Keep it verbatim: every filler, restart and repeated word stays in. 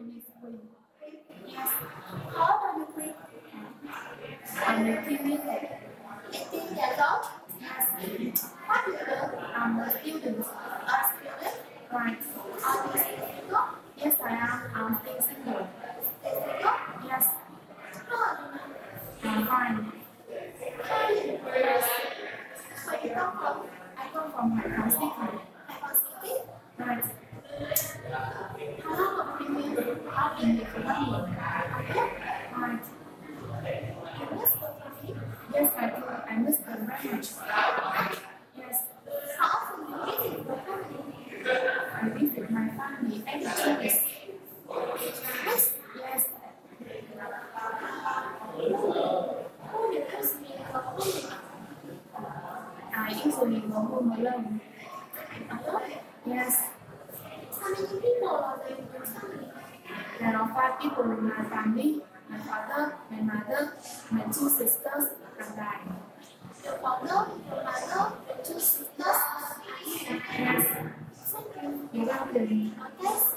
name is Queen. Yes. How old are you, Queen? I'm eighteen years old. eighteen years old? Yes. What do you do? I'm a student. A student? Right. Are you single? Yes, I am. I'm still single. Single? Yes. How are you? I'm fine. Fine. Yes. Where do you come from? I come from Haifa City. Haifa City? Right. How long have you been I've been here for one year. here? Right. You miss the country? Yes, I do. I miss them very much. Yes. How often do you visit your family? I visit my family every two weeks. Yes. Yes. Who do you usually go home with? I usually go home alone. Alone? Yes. How many people are there in your family? There are five people in my family. My father, my mother, my two sisters, and I. Your father, your mother, your two sisters, and you. Yes. Thank you. You're welcome. Okay.